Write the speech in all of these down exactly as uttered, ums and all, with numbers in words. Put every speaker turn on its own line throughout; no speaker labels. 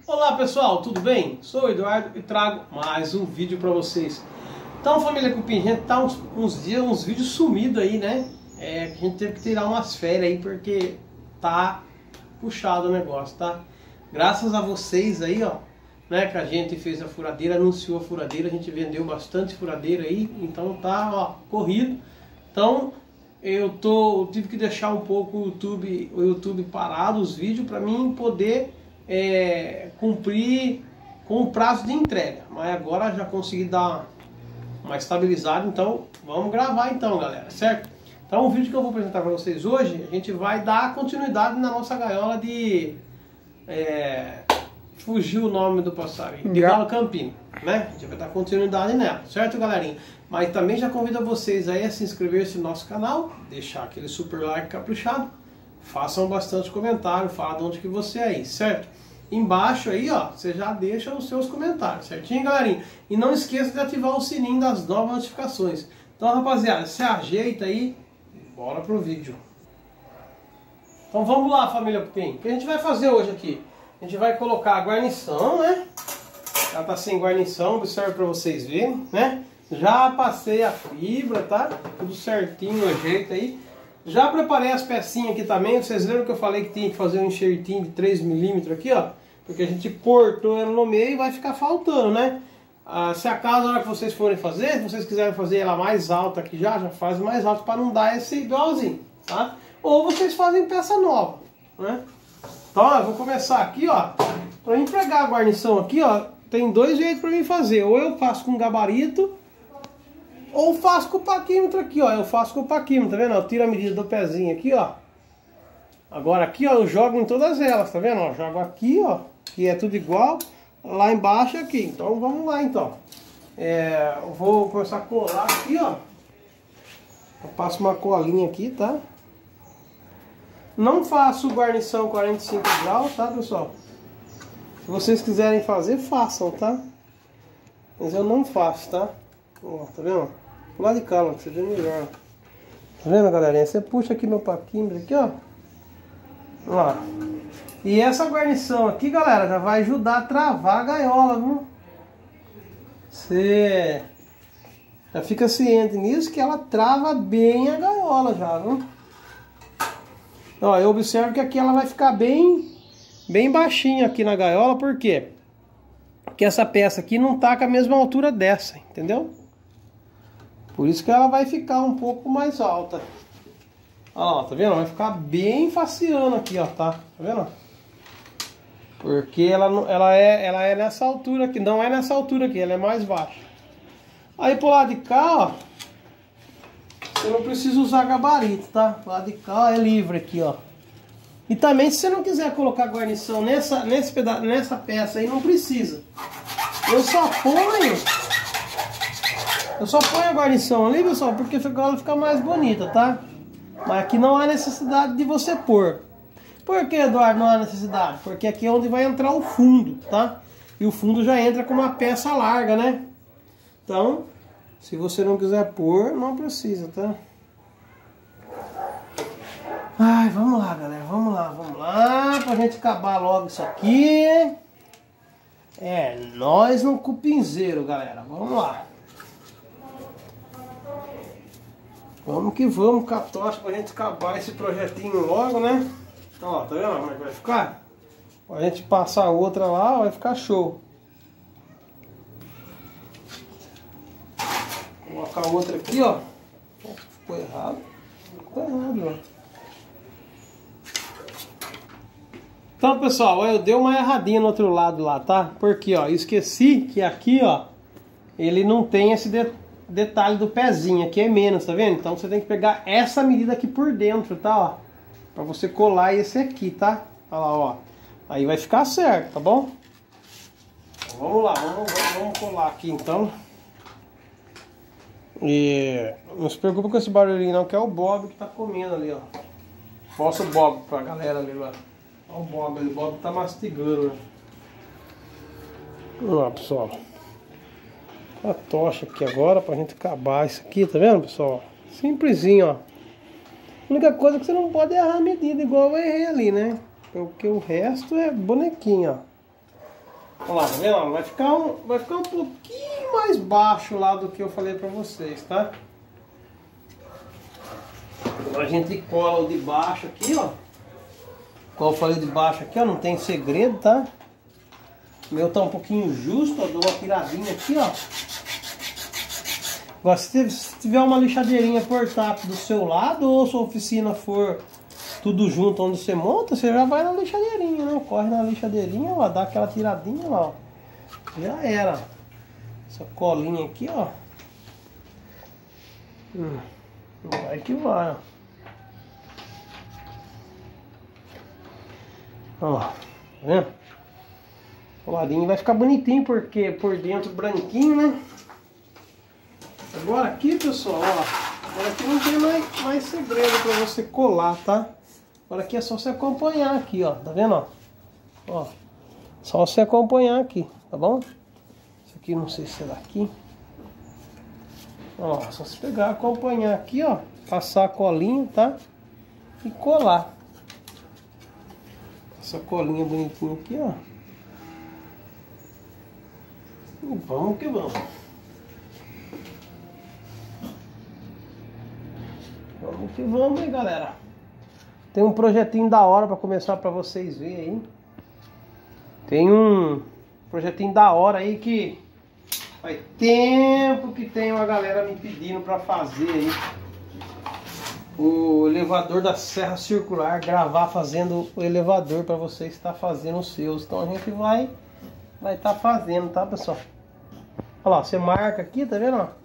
Olá pessoal, tudo bem? Sou o Eduardo e trago mais um vídeo para vocês. Então, família Cupim, a gente tá uns, uns dias, uns vídeos sumidos aí, né? É, a gente teve que tirar umas férias aí porque tá puxado o negócio, tá? Graças a vocês aí, ó, né, que a gente fez a furadeira, anunciou a furadeira, a gente vendeu bastante furadeira aí, então tá, ó, corrido. Então, eu tô, eu tive que deixar um pouco o YouTube, o YouTube parado, os vídeos, para mim poder é, cumprir com o prazo de entrega. Mas agora já consegui dar uma estabilizada, então vamos gravar então, galera, certo? Então o vídeo que eu vou apresentar para vocês hoje, a gente vai dar continuidade na nossa gaiola de... É, fugiu o nome do passarinho, de Galo Campino, né? A gente vai dar continuidade nela, certo, galerinha? Mas também já convido vocês aí a se inscrever-se no nosso canal, deixar aquele super like caprichado, façam bastante comentário, fala de onde que você é aí, certo? Embaixo aí, ó, você já deixa os seus comentários, certinho, galerinha? E não esqueça de ativar o sininho das novas notificações. Então, rapaziada, se ajeita aí, bora pro vídeo. Então vamos lá, família Cupim. O que a gente vai fazer hoje aqui? A gente vai colocar a guarnição, né? Ela tá sem guarnição, observe para vocês verem, né? Já passei a fibra, tá? Tudo certinho no jeito aí. Já preparei as pecinhas aqui também. Vocês lembram que eu falei que tinha que fazer um enxertinho de três milímetros aqui, ó? Porque a gente cortou ela no meio e vai ficar faltando, né? Ah, se acaso na hora que vocês forem fazer, se vocês quiserem fazer ela mais alta aqui já, já faz mais alto para não dar esse igualzinho, tá? Ou vocês fazem peça nova, né? Então, ó, eu vou começar aqui, ó. Pra mim pegar a guarnição aqui, ó, tem dois jeitos pra mim fazer. Ou eu faço com gabarito, ou faço com o paquímetro aqui, ó. Eu faço com o paquímetro, tá vendo? Eu tiro a medida do pezinho aqui, ó. Agora aqui, ó, eu jogo em todas elas, tá vendo? Eu jogo aqui, ó, que é tudo igual. Lá embaixo aqui. Então, vamos lá, então. É, eu vou começar a colar aqui, ó. Eu passo uma colinha aqui, tá? Não faço guarnição quarenta e cinco graus, tá, pessoal? Se vocês quiserem fazer, façam, tá? Mas eu não faço, tá? Ó, tá vendo? Do lado de cá, ó, que você vê melhor. Tá vendo, galerinha? Você puxa aqui no paquímetro aqui, ó. Ó. E essa guarnição aqui, galera, já vai ajudar a travar a gaiola, viu? Você já fica ciente nisso que ela trava bem a gaiola já, viu? Ó, eu observo que aqui ela vai ficar bem, bem baixinha aqui na gaiola, por quê? Porque essa peça aqui não tá com a mesma altura dessa, entendeu? Por isso que ela vai ficar um pouco mais alta. Ó, tá vendo? Vai ficar bem faciano aqui, ó, tá? Tá vendo? Porque ela, ela, é, ela é nessa altura aqui, não é nessa altura aqui, ela é mais baixa. Aí pro lado de cá, ó, você não precisa usar gabarito, tá? Do lado de cá é livre aqui, ó. E também, se você não quiser colocar guarnição nessa, nesse peda nessa peça aí, não precisa. Eu só ponho... Eu só ponho a guarnição ali, pessoal, porque ela fica mais bonita, tá? Mas aqui não há necessidade de você pôr. Por que, Eduardo, não há necessidade? Porque aqui é onde vai entrar o fundo, tá? E o fundo já entra com uma peça larga, né? Então... se você não quiser pôr, não precisa, tá? Ai, vamos lá, galera. Vamos lá, vamos lá. Pra gente acabar logo isso aqui. É, nós no cupinzeiro, galera. Vamos lá. Vamos que vamos com a tocha pra gente acabar esse projetinho logo, né? Então, ó, tá vendo como é que vai ficar? A gente passar a outra lá, vai ficar show. Vou colocar a outra aqui, ó. Ficou errado. Ficou errado, ó. Então, pessoal, eu dei uma erradinha no outro lado lá, tá? Porque, ó, eu esqueci que aqui, ó, ele não tem esse de detalhe do pezinho. Aqui é menos, tá vendo? Então você tem que pegar essa medida aqui por dentro, tá, ó? Pra você colar esse aqui, tá? Olha lá, ó. Aí vai ficar certo, tá bom? Então, vamos lá, vamos, vamos, vamos colar aqui, então. E não se preocupa com esse barulhinho não, que é o Bob que tá comendo ali, ó. Mostra o Bob pra galera ali, ó. Olha o Bob ali, o Bob tá mastigando, né? Vamos lá, pessoal. A tocha aqui agora pra gente acabar isso aqui, tá vendo, pessoal? Simplesinho, ó. A única coisa é que você não pode errar a medida igual eu errei ali, né? Porque o resto é bonequinho, ó. Olha lá, tá vendo? Vai ficar, um, vai ficar um pouquinho mais baixo lá do que eu falei pra vocês, tá? A gente cola o de baixo aqui, ó. Como eu falei de baixo aqui, ó, não tem segredo, tá? O meu tá um pouquinho justo, ó, dou uma tiradinha aqui, ó. Agora, se tiver uma lixadeirinha portátil do seu lado, ou sua oficina for tudo junto onde você monta, você já vai na lixadeirinha, né? Corre na lixadeirinha, ó, dá aquela tiradinha lá, ó. Já era. Essa colinha aqui, ó. Hum, vai que vai, ó. Olha lá, tá vendo? O ladinho vai ficar bonitinho porque por dentro branquinho, né? Agora aqui, pessoal, ó, agora aqui não tem mais, mais segredo para você colar, tá? Agora aqui é só você acompanhar aqui, ó, tá vendo, ó? Ó, só você acompanhar aqui, tá bom? Isso aqui não sei se é daqui. Ó, só você pegar, acompanhar aqui, ó, passar a colinha, tá? E colar. Essa colinha bonitinha aqui, ó. E vamos que vamos. Vamos que vamos, hein, galera. Tem um projetinho da hora para começar para vocês verem aí. Tem um projetinho da hora aí que faz tempo que tem uma galera me pedindo para fazer aí. O elevador da serra circular, gravar fazendo o elevador para você estar fazendo os seus. Então a gente vai vai estar tá fazendo, tá, pessoal? Olha lá, você marca aqui, tá vendo? Ó?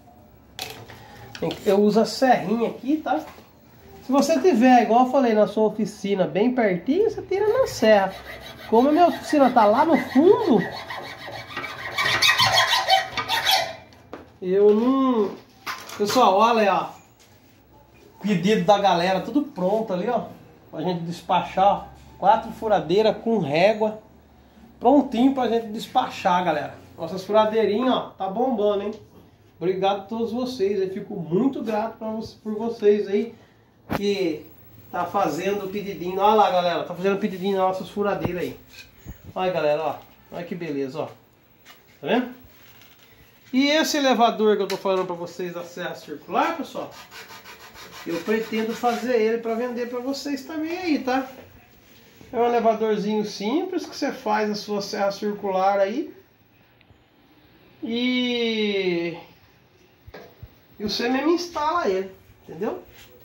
Eu uso a serrinha aqui, tá? Se você tiver, igual eu falei, na sua oficina bem pertinho, você tira na serra. Como a minha oficina tá lá no fundo, eu não... Pessoal, olha, ó. Pedido da galera, tudo pronto ali, ó. Pra gente despachar, ó. Quatro furadeiras com régua. Prontinho pra gente despachar, galera. Nossas furadeirinhas, ó, tá bombando, hein? Obrigado a todos vocês. Eu fico muito grato pra, por vocês aí que tá fazendo o pedidinho. Olha lá, galera. Tá fazendo o pedidinho nas nossas furadeiras aí. Olha, galera, ó. Olha que beleza, ó. Tá vendo? E esse elevador que eu tô falando pra vocês da serra circular, pessoal, eu pretendo fazer ele para vender para vocês também aí, tá? É um elevadorzinho simples que você faz a sua serra circular aí. E... E você mesmo instala ele, entendeu?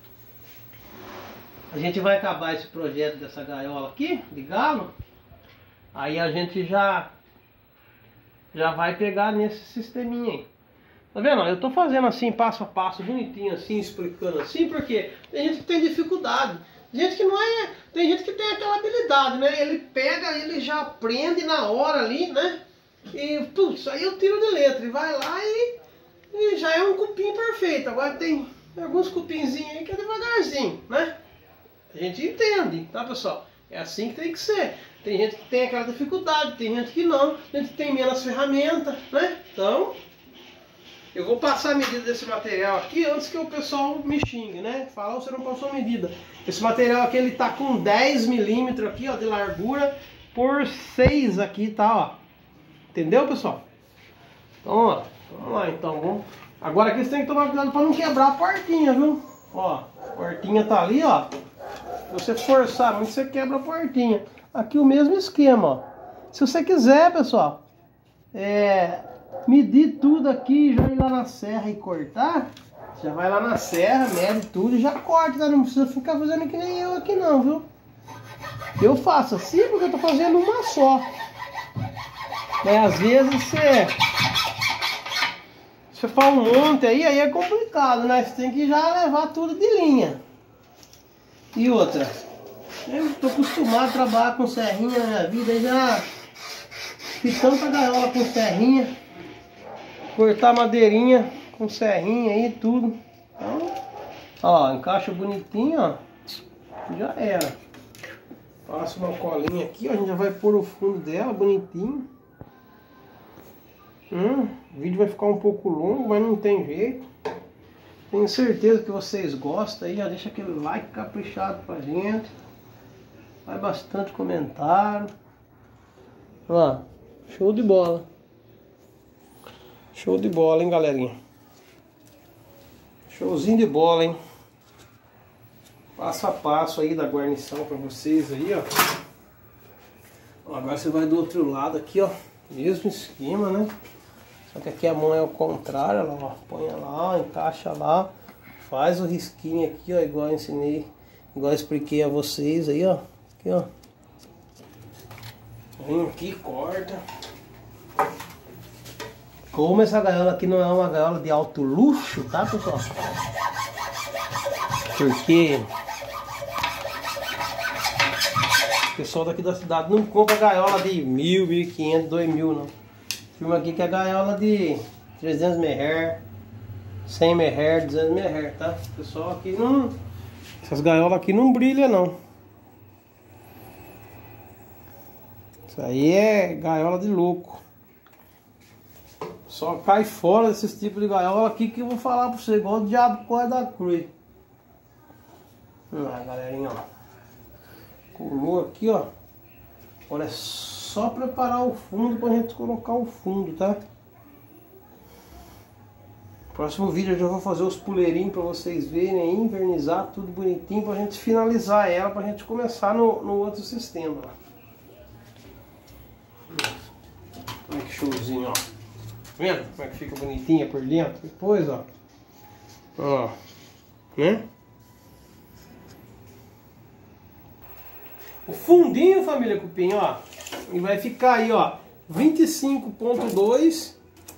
A gente vai acabar esse projeto dessa gaiola aqui, de galo. Aí a gente já... Já vai pegar nesse sisteminha aí. Tá vendo? Eu tô fazendo assim, passo a passo, bonitinho assim, explicando assim, porque tem gente que tem dificuldade. Gente que não é... Tem gente que tem aquela habilidade, né? Ele pega, ele já aprende na hora ali, né? E, putz, aí eu tiro de letra. E vai lá e, e já é um cupim perfeito. Agora tem alguns cupinzinhos aí que é devagarzinho, né? A gente entende, tá, pessoal? É assim que tem que ser. Tem gente que tem aquela dificuldade, tem gente que não. Tem gente que tem menos ferramenta, né? Então... Eu vou passar a medida desse material aqui antes que o pessoal me xingue, né? Fala, você não passou a medida. Esse material aqui, ele tá com dez milímetros aqui, ó, de largura por seis aqui, tá, ó. Entendeu, pessoal? Então, ó, vamos lá, então. Vamos... Agora aqui você tem que tomar cuidado para não quebrar a portinha, viu? Ó, a portinha tá ali, ó. Se você forçar muito, você quebra a portinha. Aqui o mesmo esquema, ó. Se você quiser, pessoal, é... medir tudo aqui, já ir lá na serra e cortar, já vai lá na serra, mede tudo e já corta, tá? Não precisa ficar fazendo que nem eu aqui não, viu? Eu faço assim porque eu tô fazendo uma só. Mas às vezes você... Você faz um monte aí, aí é complicado, né? Você tem que já levar tudo de linha. E outra, eu tô acostumado a trabalhar com serrinha na minha vida, e já fiz tanta gaiola com serrinha. Cortar madeirinha com serrinha aí, tudo. Então, ó, encaixa bonitinho, ó. Já era. Passa uma colinha aqui, ó. A gente já vai pôr o fundo dela bonitinho. Hum, o vídeo vai ficar um pouco longo, mas não tem jeito. Tenho certeza que vocês gostam aí. Já deixa aquele like caprichado pra gente. Faz bastante comentário. Ó. Show de bola. Show de bola, hein, galerinha. Showzinho de bola, hein. Passo a passo aí da guarnição pra vocês aí, ó. Agora você vai do outro lado aqui, ó. Mesmo esquema, né? Só que aqui a mão é ao contrário, ela, ó. Põe lá, encaixa lá. Faz o risquinho aqui, ó. Igual eu ensinei, igual eu expliquei a vocês aí, ó. Aqui, ó. Vem aqui, corta. Como essa gaiola aqui não é uma gaiola de alto luxo, tá, pessoal? Porque o pessoal daqui da cidade não compra gaiola de mil, mil e quinhentos, dois mil, não. Filma aqui que é gaiola de trezentos megahertz, cem megahertz, duzentos megahertz, tá? O pessoal aqui não... Essas gaiolas aqui não brilham, não. Isso aí é gaiola de louco. Só cai fora desses tipos de gaiola aqui que eu vou falar pra você, igual o diabo corre da cruz. Vamos lá, galerinha, ó. Colou aqui, ó. Agora é só preparar o fundo pra gente colocar o fundo, tá? Próximo vídeo eu já vou fazer os puleirinhos pra vocês verem aí, invernizar tudo bonitinho pra gente finalizar ela, pra gente começar no, no outro sistema. Olha que showzinho, ó. Tá vendo como é que fica bonitinha por dentro? Depois, ó. Ó. Né? O fundinho, família Cupim, ó, e vai ficar aí, ó, vinte e cinco ponto dois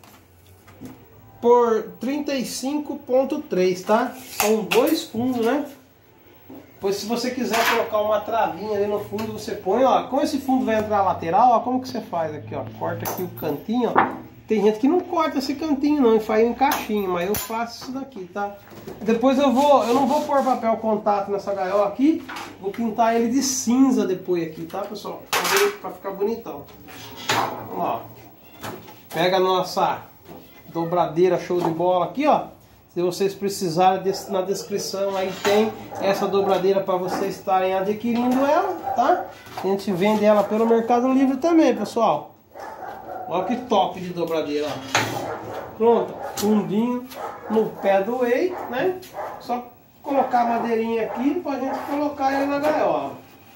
por trinta e cinco ponto três, tá? São dois fundos, né? Pois se você quiser colocar uma travinha ali no fundo, você põe, ó, como esse fundo vai entrar lateral, ó, como que você faz aqui, ó, corta aqui o cantinho, ó. Tem gente que não corta esse cantinho não e faz um caixinho, mas eu faço isso daqui, tá? Depois eu vou, eu não vou pôr papel contato nessa gaiola aqui, vou pintar ele de cinza depois aqui, tá, pessoal? Pra ficar bonitão. Vamos lá, ó. Pega a nossa dobradeira show de bola aqui, ó. Se vocês precisarem, na descrição aí tem essa dobradeira para vocês estarem adquirindo ela, tá? A gente vende ela pelo Mercado Livre também, pessoal. Olha que top de dobradeira, ó. Pronto, fundinho no pé do whey, né? Só colocar a madeirinha aqui pra gente colocar ele na gaiola.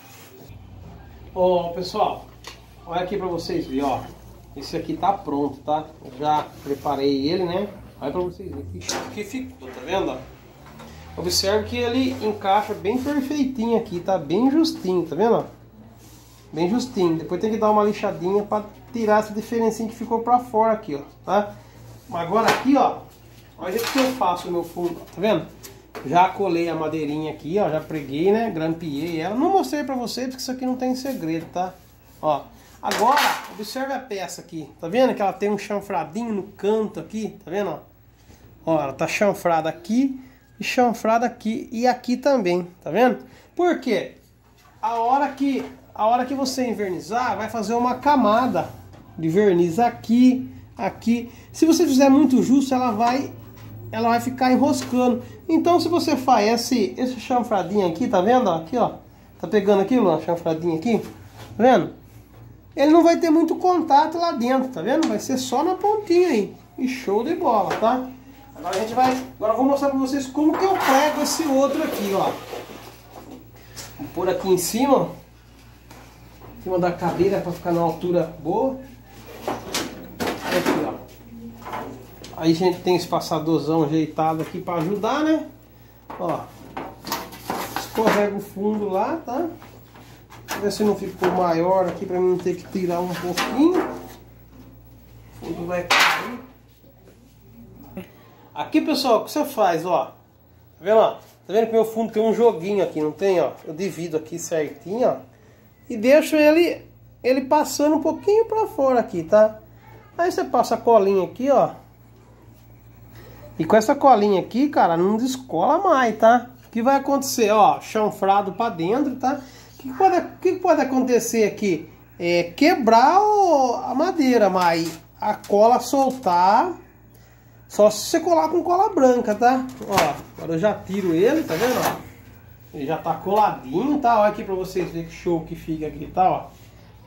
Ó, pessoal, olha aqui pra vocês verem, ó. Esse aqui tá pronto, tá? Eu já preparei ele, né? Olha pra vocês verem que, que ficou, tá vendo? Observe que ele encaixa bem perfeitinho aqui, tá? Bem justinho, tá vendo? Bem justinho. Depois tem que dar uma lixadinha pra tirar essa diferencinha que ficou pra fora aqui, ó, tá? Agora aqui, ó, olha o que eu faço no meu fundo, tá vendo? Já colei a madeirinha aqui, ó, já preguei, né? Grampeei ela. Não mostrei pra vocês porque isso aqui não tem segredo, tá? Ó, agora, observe a peça aqui, tá vendo que ela tem um chanfradinho no canto aqui, tá vendo, ó? Ó, ela tá chanfrada aqui e chanfrada aqui e aqui também, tá vendo? Por quê? A hora que, a hora que você invernizar, vai fazer uma camada de verniz aqui, aqui. Se você fizer muito justo, ela vai, ela vai ficar enroscando. Então, se você faz esse, esse chanfradinho aqui, tá vendo? Aqui, ó, tá pegando aqui, ó, chanfradinho aqui, tá vendo? Ele não vai ter muito contato lá dentro, tá vendo? Vai ser só na pontinha aí. E show de bola, tá? Agora a gente vai, agora eu vou mostrar pra vocês como que eu prego esse outro aqui, ó. Vou pôr aqui em cima, em cima da cadeira para ficar na altura boa. Aqui, ó. Aí a gente tem esse passadorzão ajeitado aqui para ajudar, né? Ó, escorrega o fundo lá, tá? Vou ver se não ficou maior aqui para mim não ter que tirar um pouquinho. O fundo vai cair. Aqui, pessoal, o que você faz, ó? Tá vendo, ó? Tá vendo que meu fundo tem um joguinho aqui, não tem, ó? Eu divido aqui certinho, ó. E deixo ele, ele passando um pouquinho pra fora aqui, tá? Aí você passa a colinha aqui, ó. E com essa colinha aqui, cara, não descola mais, tá? O que vai acontecer, ó? Chanfrado pra dentro, tá? O que pode, o que pode acontecer aqui? É quebrar o, a madeira, mas a cola soltar... Só se você colar com cola branca, tá? Ó, agora eu já tiro ele, tá vendo? Ó? Ele já tá coladinho, tá? Olha aqui pra vocês verem que show que fica aqui, tá? Ó.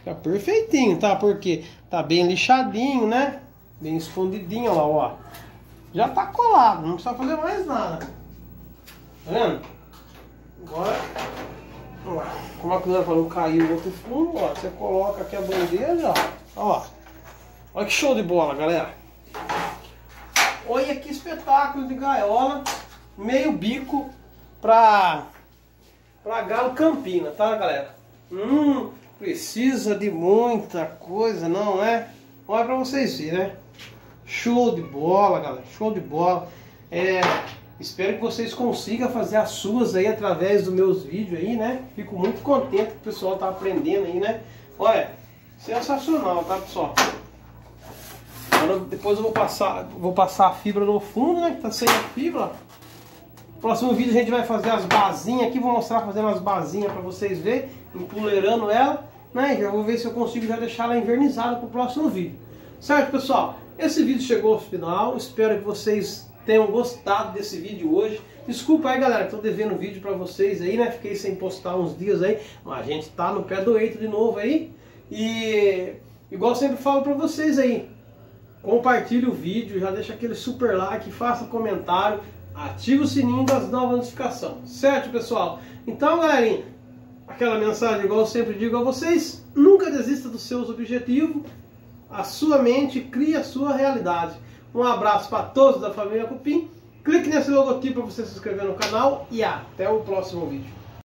Fica perfeitinho, tá? Porque tá bem lixadinho, né? Bem escondidinho, ó lá, ó. Já tá colado, não precisa fazer mais nada. Tá vendo? Agora, ó, como cuidado para não cair o outro fundo, ó. Você coloca aqui a bandeja, ó. Ó. Olha que show de bola, galera. Olha que espetáculo de gaiola. Meio bico pra, pra galo Campina, tá, galera? Hum, precisa de muita coisa, não é? Olha pra vocês verem, né? Show de bola, galera. Show de bola. É, espero que vocês consigam fazer as suas aí através dos meus vídeos aí, né? Fico muito contente que o pessoal tá aprendendo aí, né? Olha, sensacional, tá, pessoal? Agora, depois eu vou passar, vou passar a fibra no fundo, né? Que tá sem a fibra. No próximo vídeo a gente vai fazer as basinhas aqui. Vou mostrar fazendo as basinhas pra vocês verem. Empoleirando ela, né? Já vou ver se eu consigo já deixar ela invernizada pro próximo vídeo. Certo, pessoal? Esse vídeo chegou ao final. Espero que vocês tenham gostado desse vídeo hoje. Desculpa aí, galera, tô devendo vídeo pra vocês aí, né? Fiquei sem postar uns dias aí. Mas a gente tá no pé do eito de novo aí. E igual eu sempre falo pra vocês aí, compartilhe o vídeo, já deixa aquele super like, faça um comentário, ative o sininho das novas notificações, certo, pessoal? Então, galerinha, aquela mensagem igual eu sempre digo a vocês, nunca desista dos seus objetivos, a sua mente cria a sua realidade. Um abraço para todos da família Cupim, clique nesse logotipo para você se inscrever no canal e até o próximo vídeo.